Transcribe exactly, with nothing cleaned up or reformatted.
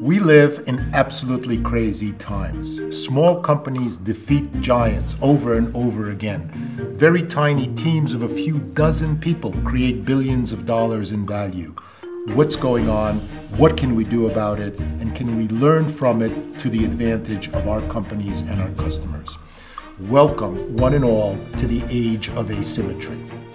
We live in absolutely crazy times. Small companies defeat giants over and over again. Very tiny teams of a few dozen people create billions of dollars in value. What's going on? What can we do about it? And can we learn from it to the advantage of our companies and our customers? Welcome, one and all, to the age of asymmetry.